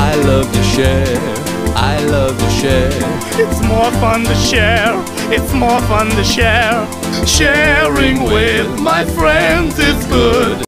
I love to share, I love to share. It's more fun to share, it's more fun to share. Sharing with my friends is good.